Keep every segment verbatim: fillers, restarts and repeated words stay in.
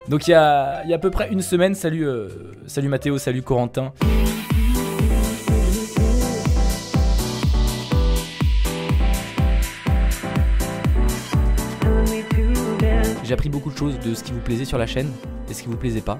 Donc il y a, il y a à peu près une semaine. Salut, euh, salut Mathéo, salut Corentin. J'ai appris beaucoup de choses de ce qui vous plaisait sur la chaîne et ce qui vous plaisait pas.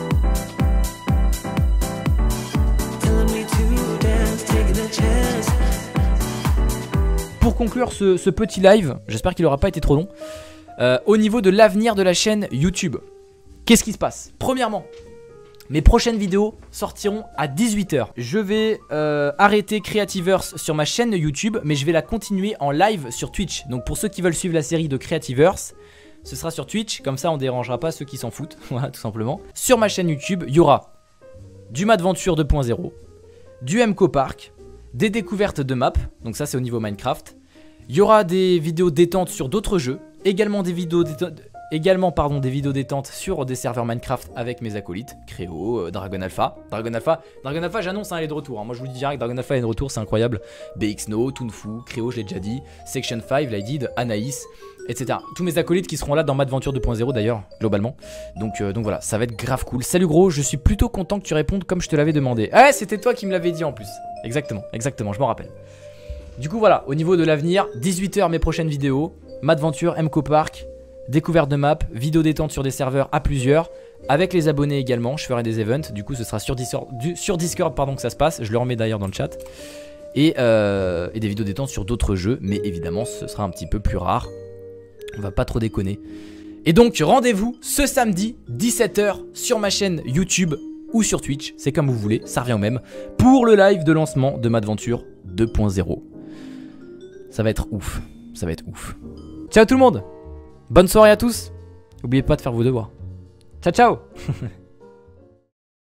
Pour conclure ce, ce petit live, j'espère qu'il n'aura pas été trop long, euh, au niveau de l'avenir de la chaîne YouTube, qu'est-ce qui se passe? Premièrement, mes prochaines vidéos sortiront à dix-huit heures. Je vais euh, arrêter Creativerse sur ma chaîne YouTube, mais je vais la continuer en live sur Twitch. Donc pour ceux qui veulent suivre la série de Creativerse, ce sera sur Twitch, comme ça on dérangera pas ceux qui s'en foutent, voilà tout simplement. Sur ma chaîne YouTube, il y aura du Madventure deux point zéro, du M C O Park, des découvertes de maps, donc ça c'est au niveau Minecraft. Il y aura des vidéos détentes sur d'autres jeux, également des vidéos détentes, également pardon, des vidéos détentes sur des serveurs Minecraft avec mes acolytes, Créo, euh, Dragon Alpha. Dragon Alpha, Dragon Alpha j'annonce, hein, elle est de retour, hein. Moi je vous le dis direct, Dragon Alpha est de retour, c'est incroyable. B X No, Toonfu, Créo je l'ai déjà dit, Section cinq, Lydid, Anaïs, et cetera. Tous mes acolytes qui seront là dans Madventure deux point zéro d'ailleurs, globalement. Donc, euh, donc voilà, ça va être grave cool. Salut gros, je suis plutôt content que tu répondes comme je te l'avais demandé. Ah, c'était toi qui me l'avais dit en plus. Exactement, exactement, je m'en rappelle. Du coup voilà, au niveau de l'avenir, dix-huit heures mes prochaines vidéos, Madventure, M C O Park, découverte de map, vidéo détente sur des serveurs à plusieurs, avec les abonnés également, je ferai des events, du coup ce sera sur Discord, du, sur Discord pardon, que ça se passe, je le remets d'ailleurs dans le chat. Et, euh, et des vidéos détente sur d'autres jeux, mais évidemment ce sera un petit peu plus rare. On va pas trop déconner. Et donc rendez-vous ce samedi dix-sept heures sur ma chaîne YouTube ou sur Twitch, c'est comme vous voulez, ça revient au même, pour le live de lancement de Madventure deux point zéro. Ça va être ouf, ça va être ouf. Ciao tout le monde, bonne soirée à tous. N'oubliez pas de faire vos devoirs. Ciao ciao.